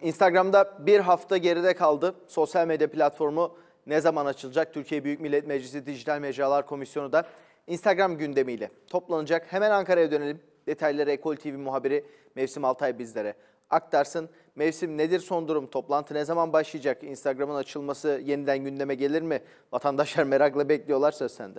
Instagram'da bir hafta geride kaldı. Sosyal medya platformu ne zaman açılacak? Türkiye Büyük Millet Meclisi Dijital Mecralar Komisyonu da Instagram gündemiyle toplanacak. Hemen Ankara'ya dönelim. Detayları Ekol TV muhabiri Mevsim Altay bizlere aktarsın. Mevsim, nedir son durum? Toplantı ne zaman başlayacak? Instagram'ın açılması yeniden gündeme gelir mi? Vatandaşlar merakla bekliyorlar, söz sende.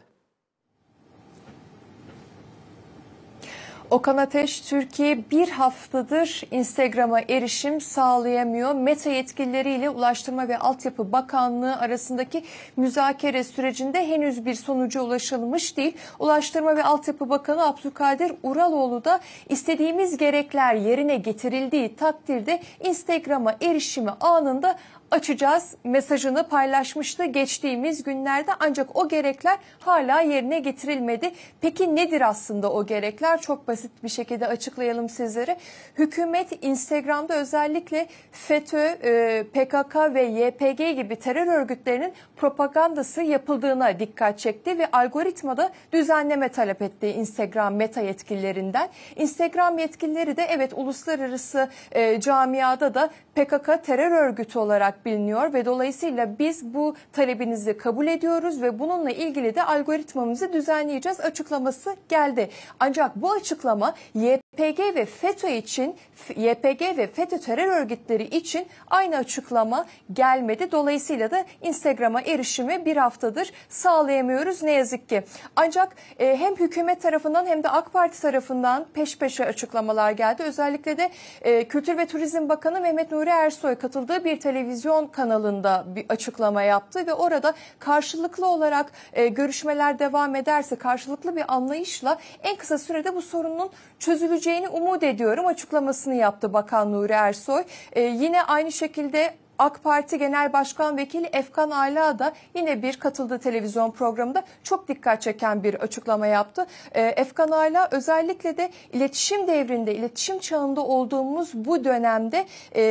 Okan Ateş, Türkiye bir haftadır Instagram'a erişim sağlayamıyor. Meta yetkilileriyle Ulaştırma ve Altyapı Bakanlığı arasındaki müzakere sürecinde henüz bir sonuca ulaşılmış değil. Ulaştırma ve Altyapı Bakanı Abdülkadir Uraloğlu da istediğimiz gerekler yerine getirildiği takdirde Instagram'a erişimi anında açacağız mesajını paylaşmıştı geçtiğimiz günlerde, ancak o gerekler hala yerine getirilmedi. Peki nedir aslında o gerekler? Çok basit bir şekilde açıklayalım sizlere. Hükümet Instagram'da özellikle FETÖ, PKK ve YPG gibi terör örgütlerinin propagandası yapıldığına dikkat çekti ve algoritmada düzenleme talep etti Instagram Meta yetkililerinden. Instagram yetkilileri de evet, uluslararası camiada da PKK terör örgütü olarak biliniyor ve dolayısıyla biz bu talebinizi kabul ediyoruz ve bununla ilgili de algoritmamızı düzenleyeceğiz açıklaması geldi. Ancak bu açıklama YPG ve FETÖ için, YPG ve FETÖ terör örgütleri için aynı açıklama gelmedi. Dolayısıyla da Instagram'a erişimi bir haftadır sağlayamıyoruz ne yazık ki. Ancak hem hükümet tarafından hem de AK Parti tarafından peş peşe açıklamalar geldi. Özellikle de Kültür ve Turizm Bakanı Mehmet Nuri Ersoy katıldığı bir televizyon kanalında bir açıklama yaptı ve orada karşılıklı olarak görüşmeler devam ederse, karşılıklı bir anlayışla en kısa sürede bu sorunun çözüleceğini umut ediyorum açıklamasını yaptı Bakan Nuri Ersoy. Yine aynı şekilde AK Parti Genel Başkan Vekili Efkan Ala da yine bir katıldığı televizyon programında çok dikkat çeken bir açıklama yaptı. Efkan Ala özellikle de iletişim devrinde, iletişim çağında olduğumuz bu dönemde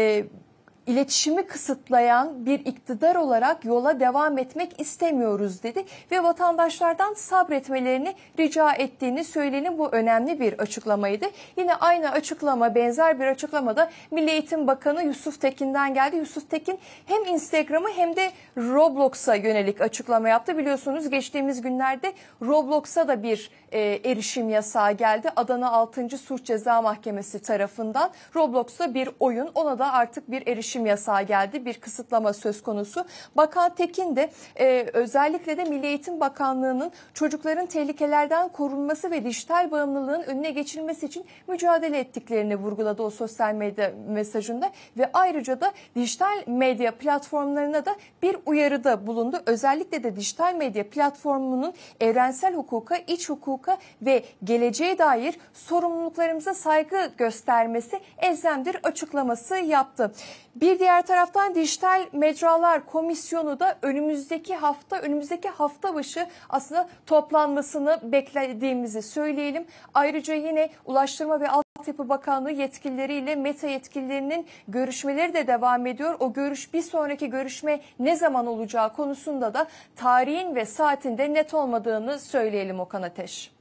İletişimi kısıtlayan bir iktidar olarak yola devam etmek istemiyoruz dedi ve vatandaşlardan sabretmelerini rica ettiğini söyleyelim. Bu önemli bir açıklamaydı. Yine aynı açıklama, benzer bir açıklama da Milli Eğitim Bakanı Yusuf Tekin'den geldi. Yusuf Tekin hem Instagram'ı hem de Roblox'a yönelik açıklama yaptı. Biliyorsunuz geçtiğimiz günlerde Roblox'a da bir erişim yasağı geldi. Adana 6. Suç Ceza Mahkemesi tarafından Roblox'ta bir oyun, ona da artık bir erişim yasağı geldi. Bir kısıtlama söz konusu. Bakan Tekin de özellikle de Milli Eğitim Bakanlığı'nın çocukların tehlikelerden korunması ve dijital bağımlılığın önüne geçilmesi için mücadele ettiklerini vurguladı o sosyal medya mesajında ve ayrıca da dijital medya platformlarına da bir uyarıda bulundu. Özellikle de dijital medya platformunun evrensel hukuka, iç hukuka ve geleceğe dair sorumluluklarımıza saygı göstermesi elzemdir açıklaması yaptı. Bir diğer taraftan Dijital Mecralar Komisyonu da önümüzdeki hafta başı aslında toplanmasını beklediğimizi söyleyelim. Ayrıca yine Ulaştırma ve Altyapı Bakanlığı yetkilileriyle Meta yetkililerinin görüşmeleri de devam ediyor. Bir sonraki görüşme ne zaman olacağı konusunda da tarihin ve saatinde net olmadığını söyleyelim Okan Ateş.